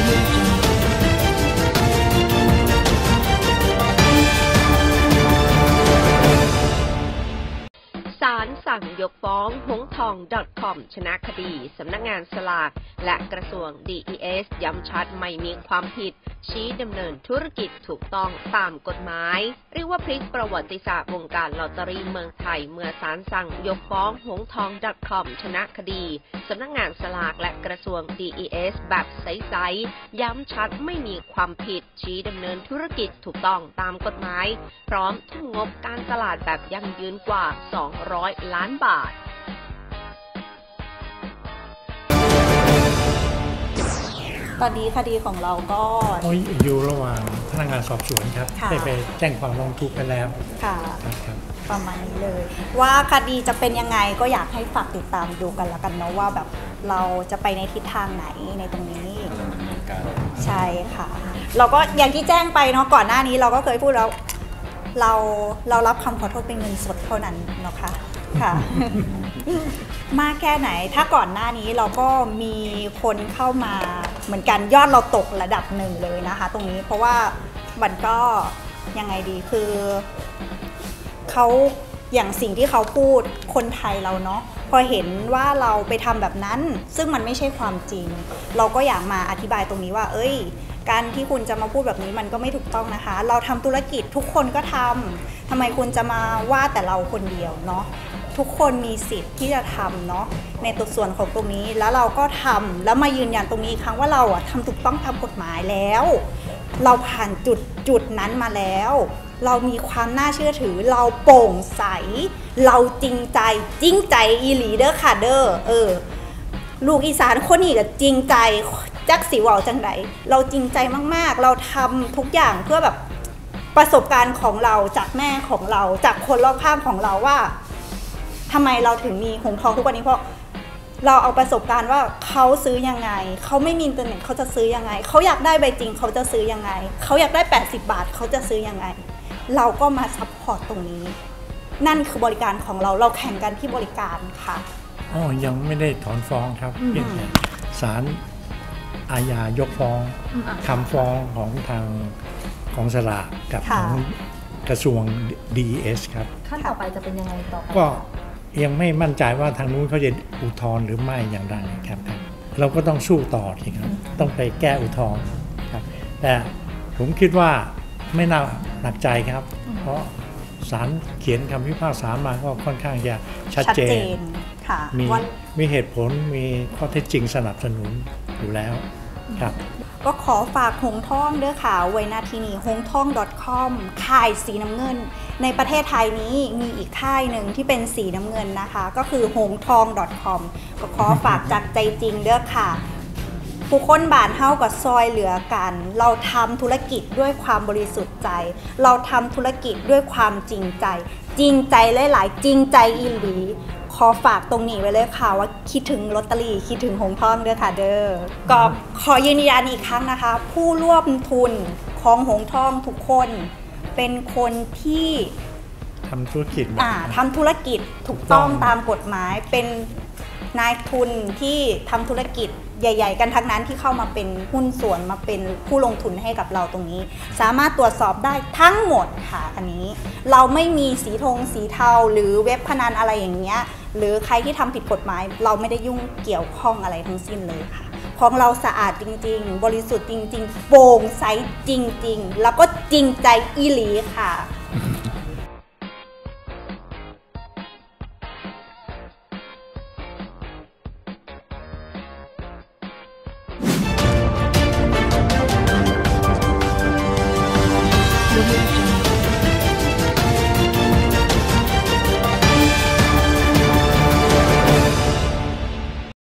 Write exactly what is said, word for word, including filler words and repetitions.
ศาลสั่งยกฟ้องหงทอง .com ชนะคดีสำนักงานสลากและกระทรวง ดี อี เอส ย้ำชัดไม่มีความผิดชี้ดำเนินธุรกิจถูกต้องตามกฎหมายเรียกว่าพลิกประวัติศาสตร์วงการลอตเตอรี่เมืองไทยเมื่อศาลสั่งยกฟ้องหงทอง .com ชนะคดีสำนักงานสลากและกระทรวง ดี อี เอส แบบใสๆย้ำชัดไม่มีความผิดชี้ดำเนินธุรกิจถูกต้องตามกฎหมายพร้อมทุ่มงบการตลาดแบบยั่งยืนกว่าสองร้อยล้านบาทตอนนี้คดีของเราก็อยู่ระหว่างพนักงานสอบสวนครับได้ไปแจ้งความร้องทุกข์ไปแล้วค่ะประมาณนี้เลยว่าคดีจะเป็นยังไงก็อยากให้ฝากติดตามดูกันละกันเนาะว่าแบบเราจะไปในทิศทางไหนในตรงนี้ใช่ค่ะเราก็อย่างที่แจ้งไปเนาะก่อนหน้านี้เราก็เคยพูดแล้วเราเรารับคำขอโทษเป็นเงินสดเท่านั้นเนาะค่ะค่ะมากแค่ไหนถ้าก่อนหน้านี้เราก็มีคนเข้ามาเหมือนกันยอดเราตกระดับหนึ่งเลยนะคะตรงนี้เพราะว่ามันก็ยังไงดีคือเขาอย่างสิ่งที่เขาพูดคนไทยเราเนาะพอเห็นว่าเราไปทำแบบนั้นซึ่งมันไม่ใช่ความจริงเราก็อยากมาอธิบายตรงนี้ว่าเอ้ยการที่คุณจะมาพูดแบบนี้มันก็ไม่ถูกต้องนะคะเราทำธุรกิจทุกคนก็ทำทำไมคุณจะมาว่าแต่เราคนเดียวเนาะทุกคนมีสิทธิ์ที่จะทำเนาะในตัวส่วนของตรงนี้แล้วเราก็ทำแล้วมายืนยันตรงนี้อีกครั้งว่าเราอะทำถูกต้องตามกฎหมายแล้วเราผ่านจุดจุดนั้นมาแล้วเรามีความน่าเชื่อถือเราโปร่งใสเราจริงใจจริงใจอีหลีเด้อค่ะเด้อเออลูกอีสานคนนี้ก็จริงใจจักสิวเอาจังไดเราจริงใจมากๆเราทำทุกอย่างเพื่อแบบประสบการณ์ของเราจากแม่ของเราจากคนรอบข้างของเราว่าทำไมเราถึงมีหงทองทุกวันนี้เพราะเราเอาประสบการณ์ว่าเขาซื้อยังไงเขาไม่มีอินเทอร์เน็ตเขาจะซื้อยังไงเขาอยากได้ใบจริงเขาจะซื้อยังไงเขาอยากได้แปดสิบบาทเขาจะซื้อยังไงเราก็มาซัพพอร์ตตรงนี้นั่นคือบริการของเราเราแข่งกันที่บริการค่ะอ๋อยังไม่ได้ถอนฟ้องครับเพียงแต่ศาลอาญายกฟ้องคำฟ้องของทางของสลากกับของกระทรวง ดี อี เอส ครับขั้นต่อไปจะเป็นยังไงต่อไปก็ยังไม่มั่นใจว่าทางนู้นเขาจะอุทธรณ์หรือไม่อย่างไรครับเราก็ต้องสู้ต่อทีครับต้องไปแก้อุทธรณ์ครับแต่ผมคิดว่าไม่น่าหนักใจครับเพราะศาลเขียนคำพิพากษามาก็ค่อนข้างจะชัดเจนมีมีเหตุผลมีข้อเท็จจริงสนับสนุนอยู่แล้วครับก็ขอฝากหงทองเด้อค่ะไว้นาทีนี้หงทอง .com ค่ายสีน้ำเงินในประเทศไทยนี้มีอีกค่ายหนึ่งที่เป็นสีน้ำเงินนะคะก็คือหงทอง .com ก็ขอฝากจากใจจริงเด้อค่ะผู้คนบ้านเฮากับซอยเหลือกันเราทำธุรกิจด้วยความบริสุทธิ์ใจเราทำธุรกิจด้วยความจริงใจจริงใจหลายๆจริงใจอีหลีขอฝากตรงนี้ไว้เลยค่ะว่าคิดถึงลอตเตอรี่คิดถึงหงทองเด้อค่ะเด้อก็ขอยืนยันอีกครั้งนะคะผู้ร่วมทุนของหงทองทุกคนเป็นคนที่ทำธุรกิจอ่าทำธุรกิจถูกต้องตามกฎหมายเป็นนายทุนที่ทำธุรกิจใหญ่ๆกันทั้งนั้นที่เข้ามาเป็นหุ้นส่วนมาเป็นผู้ลงทุนให้กับเราตรงนี้สามารถตรวจสอบได้ทั้งหมดค่ะอันนี้เราไม่มีสีธงสีเทาหรือเว็บพนันอะไรอย่างเงี้ยหรือใครที่ทำผิดกฎหมายเราไม่ได้ยุ่งเกี่ยวข้องอะไรทั้งสิ้นเลยค่ะของเราสะอาดจริงๆบริสุทธิ์จริงๆโปร่งใสจริงๆแล้วก็จริงใจอีหลีค่ะ Thank you.